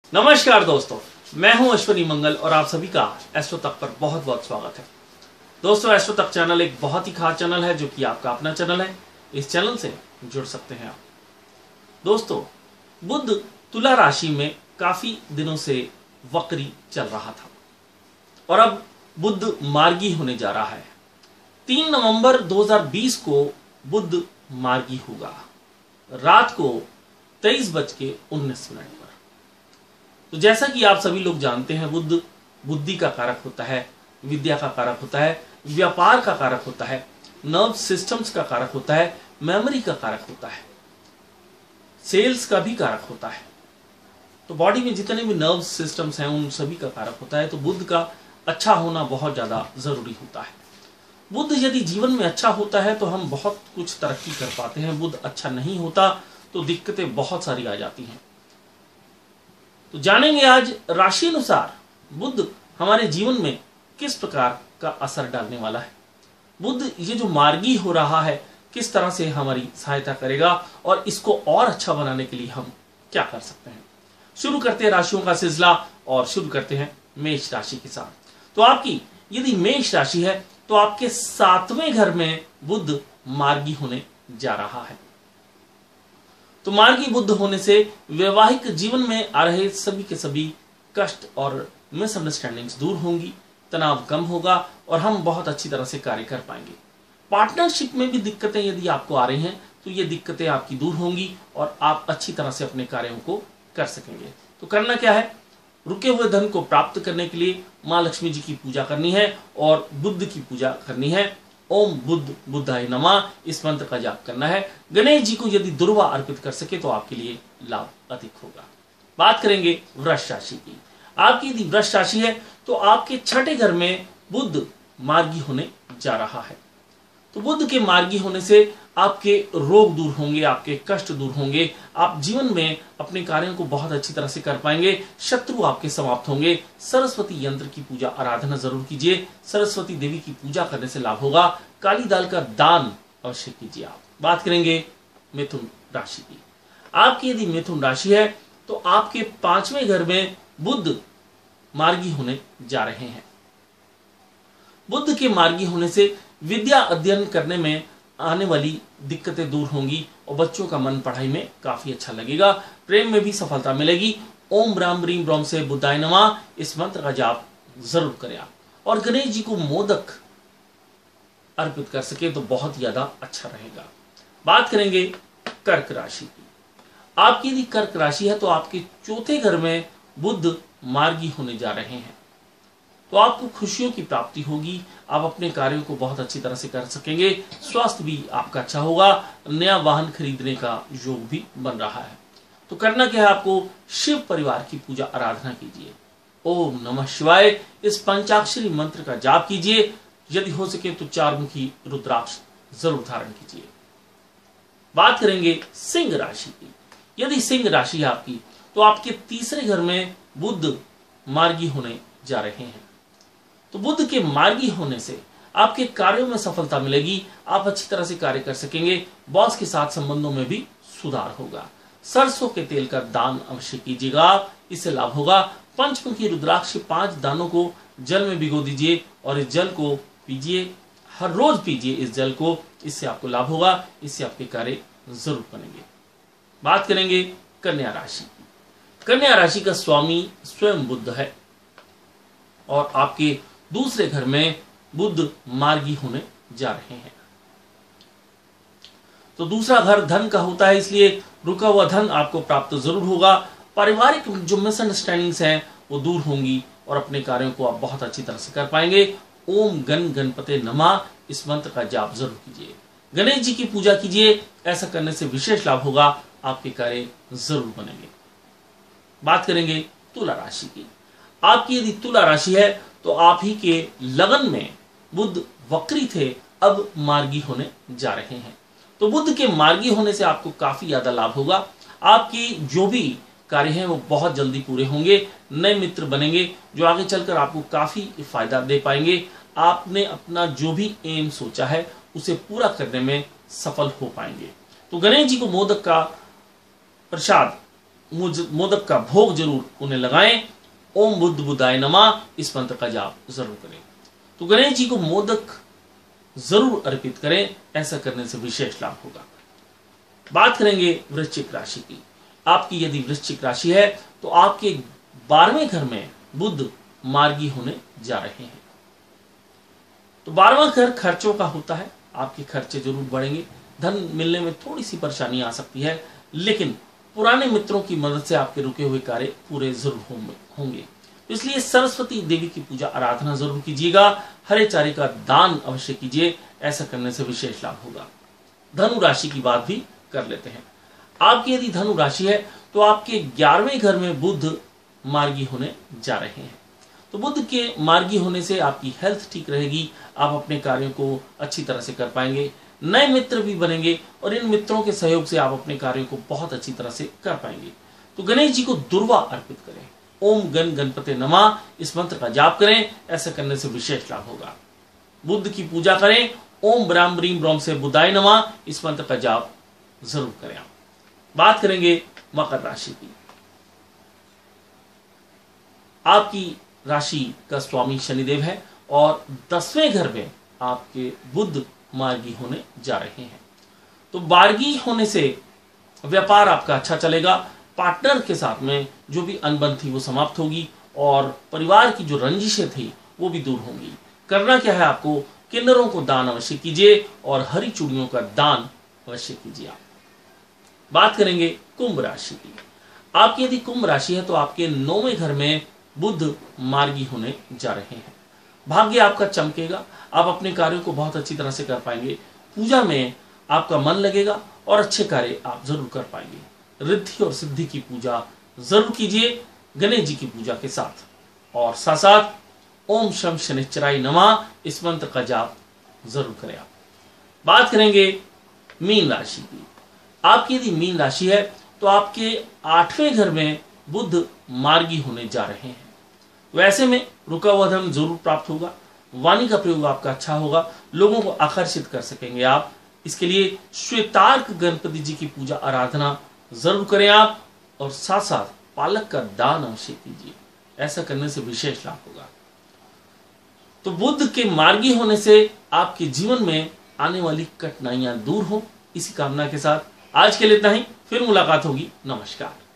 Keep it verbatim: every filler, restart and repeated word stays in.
नमस्कार दोस्तों, मैं हूं अश्विनी मंगल और आप सभी का एस्ट्रो तक पर बहुत बहुत स्वागत है। दोस्तों, एस्ट्रो तक चैनल एक बहुत ही खास चैनल है जो कि आपका अपना चैनल है। इस चैनल से जुड़ सकते हैं आप। दोस्तों, बुध तुला राशि में काफी दिनों से वक्री चल रहा था और अब बुध मार्गी होने जा रहा है। तीन नवंबर दो हज़ार बीस को बुध मार्गी होगा, रात को तेईस बज के उन्नीस मिनट पर। तो जैसा कि आप सभी लोग जानते हैं, बुध बुद्धि का कारक होता है, विद्या का कारक होता है, व्यापार का कारक होता है, नर्व सिस्टम्स का कारक होता है, मेमोरी का कारक होता है, सेल्स का भी कारक होता है। तो बॉडी में जितने भी नर्व सिस्टम्स हैं उन सभी का कारक होता है। तो बुध का अच्छा होना बहुत ज्यादा जरूरी होता है। बुध यदि जीवन में अच्छा होता है तो हम बहुत कुछ तरक्की कर पाते हैं। बुध अच्छा नहीं होता तो दिक्कतें बहुत सारी आ जाती हैं। तो जानेंगे आज राशि अनुसार बुध हमारे जीवन में किस प्रकार का असर डालने वाला है। बुध ये जो मार्गी हो रहा है किस तरह से हमारी सहायता करेगा और इसको और अच्छा बनाने के लिए हम क्या कर सकते हैं। शुरू करते हैं राशियों का सिलसिला और शुरू करते हैं मेष राशि के साथ। तो आपकी यदि मेष राशि है तो आपके सातवें घर में बुध मार्गी होने जा रहा है। तो मार्गी बुध होने से वैवाहिक जीवन में आ रहे सभी के सभी कष्ट और मिसअंडरस्टैंडिंग्स दूर होंगी, तनाव कम होगा और हम बहुत अच्छी तरह से कार्य कर पाएंगे। पार्टनरशिप में भी दिक्कतें यदि आपको आ रही हैं तो ये दिक्कतें आपकी दूर होंगी और आप अच्छी तरह से अपने कार्यों को कर सकेंगे। तो करना क्या है, रुके हुए धन को प्राप्त करने के लिए माँ लक्ष्मी जी की पूजा करनी है और बुद्ध की पूजा करनी है। ओम बुद्ध बुद्धाय नमः इस मंत्र का जाप करना है। गणेश जी को यदि दुर्वा अर्पित कर सके तो आपके लिए लाभ अधिक होगा। बात करेंगे वृष राशि की। आपकी यदि वृष राशि है तो आपके छठे घर में बुध मार्गी होने जा रहा है। तो बुध के मार्गी होने से आपके रोग दूर होंगे, आपके कष्ट दूर होंगे, आप जीवन में अपने कार्यों को बहुत अच्छी तरह से कर पाएंगे, शत्रु आपके समाप्त होंगे। सरस्वती यंत्र की पूजा आराधना जरूर कीजिए, सरस्वती देवी की पूजा करने से लाभ होगा। काली दाल का दान अवश्य कीजिए आप। बात करेंगे मिथुन राशि की। आपकी यदि मिथुन राशि है तो आपके पांचवें घर में बुध मार्गी होने जा रहे हैं। बुध के मार्गी होने से विद्या अध्ययन करने में आने वाली दिक्कतें दूर होंगी और बच्चों का मन पढ़ाई में काफी अच्छा लगेगा। प्रेम में भी सफलता मिलेगी। ओम ब्राम ब्रीम ब्रह्म से बुद्धाय नमः इस मंत्र का जाप जरूर करें आप। और गणेश जी को मोदक अर्पित कर सके तो बहुत ज्यादा अच्छा रहेगा। बात करेंगे कर्क राशि की। आपकी यदि कर्क राशि है तो आपके चौथे घर में बुध मार्गी होने जा रहे हैं। तो आपको खुशियों की प्राप्ति होगी, आप अपने कार्यों को बहुत अच्छी तरह से कर सकेंगे। स्वास्थ्य भी आपका अच्छा होगा। नया वाहन खरीदने का योग भी बन रहा है। तो करना क्या है, आपको शिव परिवार की पूजा आराधना कीजिए। ओम नमः शिवाय इस पंचाक्षरी मंत्र का जाप कीजिए। यदि हो सके तो चार मुखी रुद्राक्ष जरूर धारण कीजिए। बात करेंगे सिंह राशि की। यदि सिंह राशि है आपकी तो आपके तीसरे घर में बुध मार्गी होने जा रहे हैं। तो बुध के मार्गी होने से आपके कार्यों में सफलता मिलेगी, आप अच्छी तरह से कार्य कर सकेंगे। बॉस के साथ संबंधों में भी सुधार होगा। सरसों के तेल का दान अवश्य कीजिएगा, इससे लाभ होगा। पंचमुखी रुद्राक्ष के पांच दानों को जल में भिगो दीजिए और इस जल को पीजिए, हर रोज पीजिए इस जल को, इससे आपको लाभ होगा, इससे आपके कार्य जरूर बनेंगे। बात करेंगे कन्या राशि की। कन्या राशि का स्वामी स्वयं बुध है और आपके दूसरे घर में बुध मार्गी होने जा रहे हैं। तो दूसरा घर धन का होता है, इसलिए रुका हुआ धन आपको प्राप्त जरूर होगा। पारिवारिक जो मिसअंडरस्टैंडिंग्स हैं वो दूर होंगी और अपने कार्यों को आप बहुत अच्छी तरह से कर पाएंगे। ओम गण गणपते नमः इस मंत्र का जाप जरूर कीजिए। गणेश जी की पूजा कीजिए, ऐसा करने से विशेष लाभ होगा, आपके कार्य जरूर बनेंगे। बात करेंगे तुला राशि की। आपकी यदि तुला राशि है तो आप ही के लगन में बुध वक्री थे, अब मार्गी होने जा रहे हैं। तो बुध के मार्गी होने से आपको काफी ज्यादा लाभ होगा। आपकी जो भी कार्य हैं वो बहुत जल्दी पूरे होंगे। नए मित्र बनेंगे जो आगे चलकर आपको काफी फायदा दे पाएंगे। आपने अपना जो भी एम सोचा है उसे पूरा करने में सफल हो पाएंगे। तो गणेश जी को मोदक का प्रसाद मोदक का भोग जरूर उन्हें लगाएं। ओम बुद्ध बुद्धाय नमः इस मंत्र का जाप जरूर करें। तो गणेश जी को मोदक जरूर अर्पित करें, ऐसा करने से विशेष लाभ होगा। बात करेंगे वृश्चिक राशि की। आपकी यदि वृश्चिक राशि है तो आपके बारहवें घर में बुध मार्गी होने जा रहे हैं। तो बारहवां घर खर्चों का होता है, आपके खर्चे जरूर बढ़ेंगे, धन मिलने में थोड़ी सी परेशानी आ सकती है, लेकिन पुराने मित्रों की मदद से आपके रुके हुए कार्य पूरे जरूर होंगे। इसलिए सरस्वती देवी की पूजा आराधना जरूर कीजिएगा। हरे चारे का दान अवश्य कीजिए, ऐसा करने से विशेष लाभ होगा। धनु राशि की बात भी कर लेते हैं। आपकी यदि धनु राशि है तो आपके ग्यारहवें घर में बुध मार्गी होने जा रहे हैं। तो बुध के मार्गी होने से आपकी हेल्थ ठीक रहेगी, आप अपने कार्यों को अच्छी तरह से कर पाएंगे, नए मित्र भी बनेंगे और इन मित्रों के सहयोग से आप अपने कार्यों को बहुत अच्छी तरह से कर पाएंगे। तो गणेश जी को दुर्वा अर्पित करें। ओम गण गणपते नमः इस मंत्र का जाप करें, ऐसा करने से विशेष लाभ होगा। बुद्ध की पूजा करें। ओम ब्राम ब्रीम ब्रोम से बुधाय नमः इस मंत्र का जाप जरूर करें। बात करेंगे मकर राशि की। आपकी राशि का स्वामी शनिदेव है और दसवें घर में आपके बुध मार्गी होने जा रहे हैं। तो मार्गी होने से व्यापार आपका अच्छा चलेगा, पार्टनर के साथ में जो भी अनबन थी वो समाप्त होगी और परिवार की जो रंजिशें थी वो भी दूर होंगी। करना क्या है आपको, किन्नरों को दान अवश्य कीजिए और हरी चूड़ियों का दान अवश्य कीजिए। आप बात करेंगे कुंभ राशि की। आपकी यदि कुंभ राशि है तो आपके नौवें घर में बुध मार्गी होने जा रहे हैं। भाग्य आपका चमकेगा, आप अपने कार्यों को बहुत अच्छी तरह से कर पाएंगे, पूजा में आपका मन लगेगा और अच्छे कार्य आप जरूर कर पाएंगे। रिद्धि और सिद्धि की पूजा जरूर कीजिए गणेश जी की पूजा के साथ, और साथ साथ ओम शम शनिश्चराय नमः इस मंत्र का जाप जरूर करें। आप बात करेंगे मीन राशि की। आपकी यदि मीन राशि है तो आपके आठवें घर में बुध मार्गी होने जा रहे हैं। वैसे में रुका हुआ धन जरूर प्राप्त होगा, वाणी का प्रयोग आपका अच्छा होगा, लोगों को आकर्षित कर सकेंगे आप। इसके लिए श्वेतार्क गणपति जी की पूजा आराधना जरूर करें आप, और साथ साथ पालक का दान अवश्य कीजिए, ऐसा करने से विशेष लाभ होगा। तो बुध के मार्गी होने से आपके जीवन में आने वाली कठिनाइयां दूर हो, इसी कामना के साथ आज के लिए इतना ही। फिर मुलाकात होगी। नमस्कार।